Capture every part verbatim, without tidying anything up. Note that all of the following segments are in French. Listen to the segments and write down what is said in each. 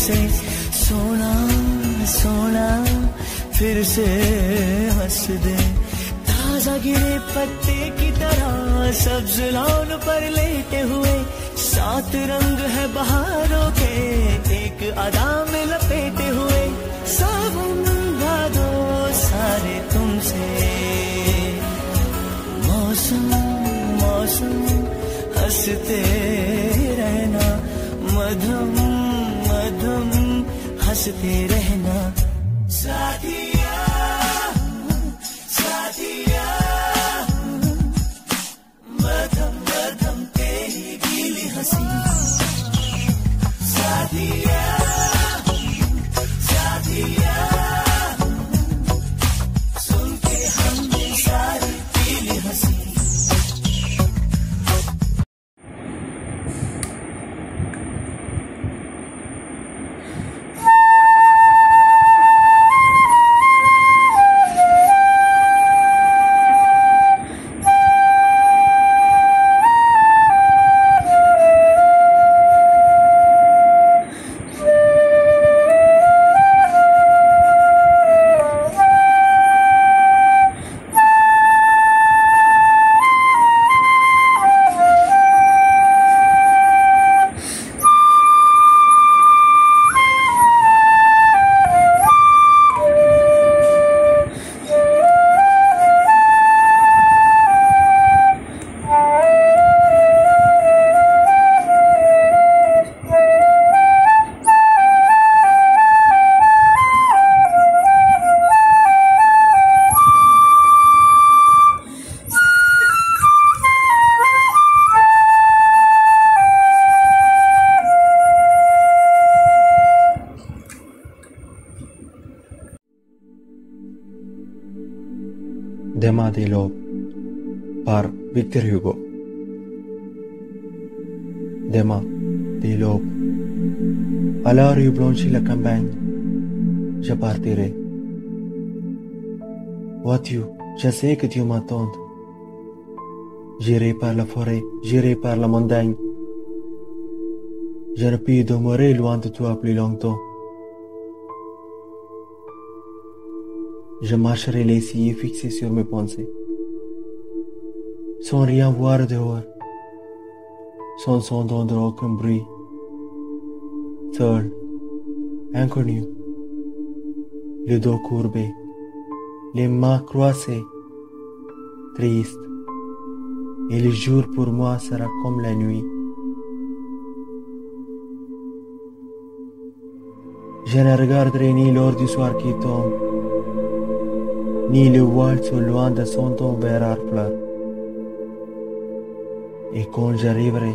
से सोना सोना फिर से हंस दे। ताजा गिरे पत्ते की तरह सब्ज लॉन पर लेटे हुए, सात रंग है बहारों के एक अदा में लपेटे हुए। सावन भादो सारे तुमसे, मौसम मौसम हंसते रहना, मधुम मधुम हंसते रहना। साथिया साथिया मधुम मधुम तेरी गीली हंसी। साथिया साथिया सुन के हमने सारी गीली हंसी। Demain des l'aube par Victor Hugo. Demain des l'aube, à l'heure où blanchit la campagne, je partirai. Vois-tu, je sais que tu m'attends. J'irai par la forêt, j'irai par la montagne. Je ne puis demeurer loin de toi plus longtemps. Je marcherai les yeux fixés sur mes pensées, sans rien voir dehors, sans entendre aucun bruit, seul, inconnu, le dos courbé, les mains croisées, triste, et le jour pour moi sera comme la nuit. Je ne regarderai ni l'heure du soir qui tombe, ni le voile sur loin de son ton vers Harfleur. Et quand j'arriverai,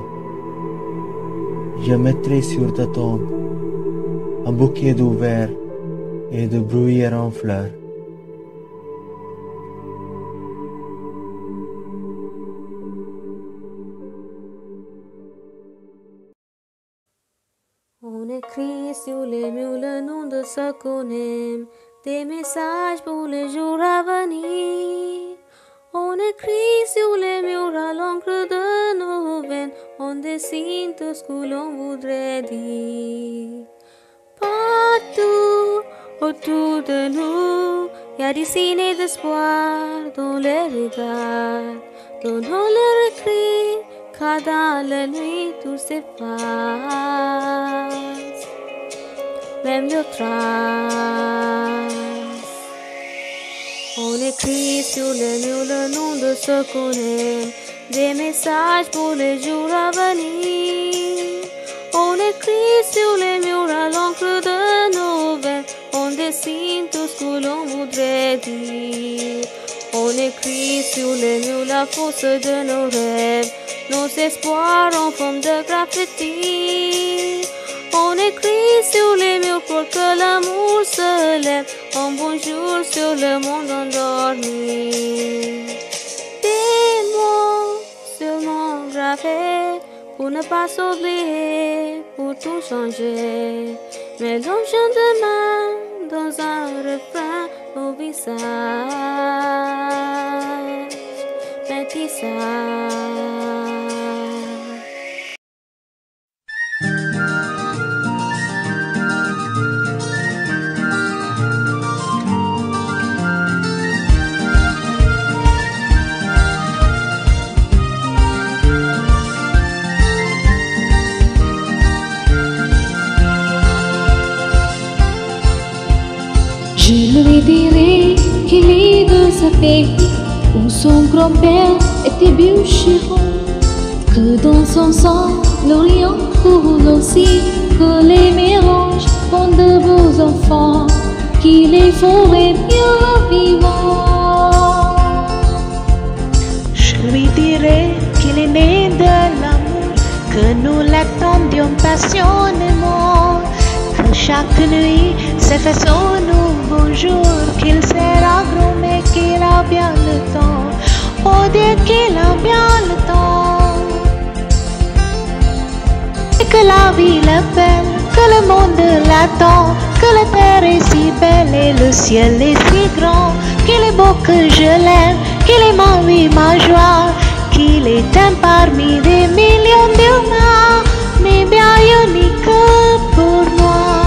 je mettrai sur ta tombe un bouquet d'ouverts et de bruyères en fleurs. On écrit sur les murs le nom de ce qu'on aime, des messages pour les jours à venir. On écrit sur les murs à l'encre de nos veines, on dessine tout ce que l'on voudrait dire. Partout autour de nous, il y a des signes d'espoir dans les regards, dans leurs écrits, car dans la nuit tout s'efface, même le trace. On écrit sur les murs le nom de ce qu'on aime, des messages pour les jours à venir. On écrit sur les murs à l'encre de nos veines, on dessine tout ce que l'on voudrait dire. On écrit sur les murs la force de nos rêves, nos espoirs en forme de graffiti. On écrit sur les murs pour que l'amour se lève, un bonjour sur le monde endormi. Des mots seulement gravés pour ne pas s'oublier, pour tout changer. Mais l'homme chante demain dans un refrain au visage métissage. lui dirai qu'il est de sa fée, où son grand-père était bûcheron, que dans son sang l'Orient coule aussi, que les mélanges font de beaux enfants, qu'il est fort et bien vivant. Je lui dirai qu'il est né de l'amour, que nous l'attendions passionnément, que chaque nuit s'est fait son nouveau jour, qu'il sera grand mais qu'il a bien le temps, oh Dieu qu'il a bien le temps. Et que la ville est belle, que le monde l'attend, que la terre est si belle et le ciel est si grand, qu'il est beau que je l'aime, qu'il est ma vie, ma joie, qu'il est un parmi des millions d'humains, mais bien unique pour moi.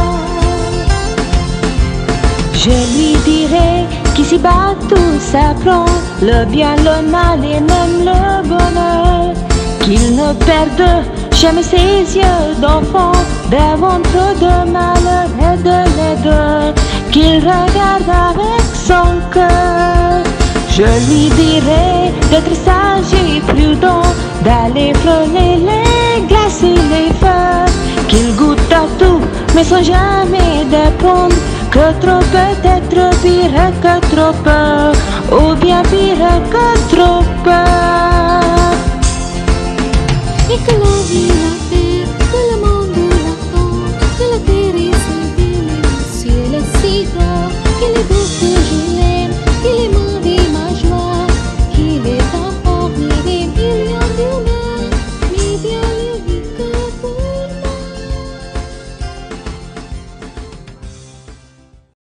Je lui dirai qu'ici-bas tout s'apprend, le bien, le mal et même le bonheur, qu'il ne perde jamais ses yeux d'enfant, devant trop de malheur et de laideur, qu'il regarde avec son cœur. Je lui dirai d'être sage et prudent, d'aller frôler les glaces et les feux, qu'il goûte à tout mais sans jamais dépendre, que trop peut être pire que trop peu, ou bien pire que trop peur. Et que la vie l'appelle, que le monde l'attend, que la terre est si belle et le ciel est si grand, qu'il est beau.